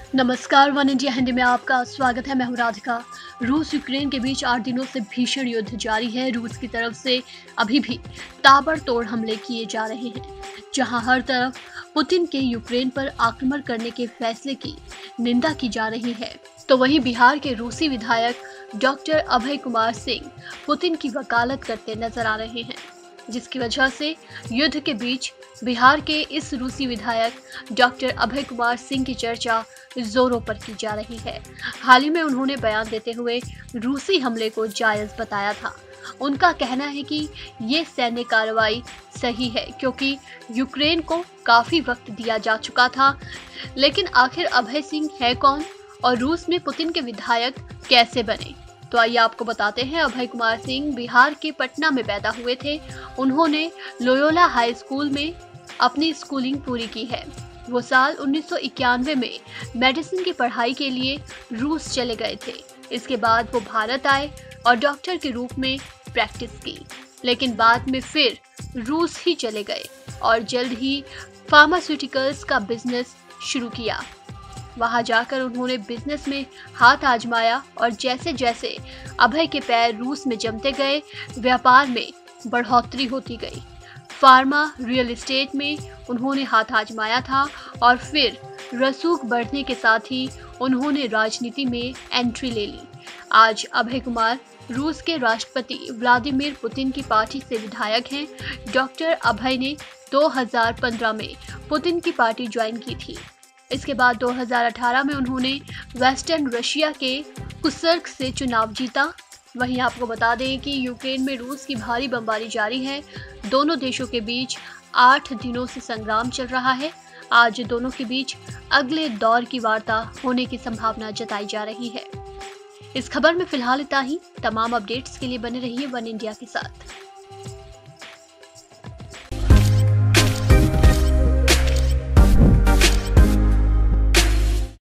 नमस्कार, one India Hindi में आपका स्वागत है। मैं हूं राधिका। रूस यूक्रेन के बीच 8 दिनों से भीषण युद्ध जारी है। रूस की तरफ से अभी भी ताबड़तोड़ हमले किए जा रहे हैं, जहां हर तरफ पुतिन के यूक्रेन पर आक्रमण करने के फैसले की निंदा की जा रही है। तो वहीं बिहार के रूसी विधायक डॉक्टर अभय कुमार सिंह पुतिन की वकालत करते नजर आ रहे हैं, जिसकी वजह से युद्ध के बीच बिहार के इस रूसी विधायक डॉक्टर अभय कुमार सिंह की चर्चा जोरों पर की जा रही है। हाल ही में उन्होंने बयान देते हुए रूसी हमले को जायज बताया था। उनका कहना है कि ये सैन्य कार्रवाई सही है, क्योंकि यूक्रेन को काफी वक्त दिया जा चुका था। लेकिन आखिर अभय सिंह है कौन और रूस में पुतिन के विधायक कैसे बने? तो आइए आपको बताते हैं। अभय कुमार सिंह बिहार के पटना में पैदा हुए थे। उन्होंने लोयोला हाई स्कूल में अपनी स्कूलिंग पूरी की है। वो साल 1991 में मेडिसिन की पढ़ाई के लिए रूस चले गए थे। इसके बाद वो भारत आए और डॉक्टर के रूप में प्रैक्टिस की, लेकिन बाद में फिर रूस ही चले गए और जल्द ही फार्मास्यूटिकल्स का बिजनेस शुरू किया। वहां जाकर उन्होंने बिजनेस में हाथ आजमाया और जैसे जैसे अभय के पैर रूस में जमते गए, व्यापार में बढ़ोतरी होती गई। फार्मा, रियल एस्टेट में उन्होंने हाथ आजमाया था और फिर रसूख बढ़ने के साथ ही उन्होंने राजनीति में एंट्री ले ली। आज अभय कुमार रूस के राष्ट्रपति व्लादिमीर पुतिन की पार्टी से विधायक हैं। डॉक्टर अभय ने 2015 में पुतिन की पार्टी ज्वाइन की थी। इसके बाद 2018 में उन्होंने वेस्टर्न रशिया के कुर्स्क से चुनाव जीता। वहीं आपको बता दें कि यूक्रेन में रूस की भारी बमबारी जारी है। दोनों देशों के बीच 8 दिनों से संग्राम चल रहा है। आज दोनों के बीच अगले दौर की वार्ता होने की संभावना जताई जा रही है। इस खबर में फिलहाल इतना ही। तमाम अपडेट्स के लिए बने रहिए वन इंडिया के साथ।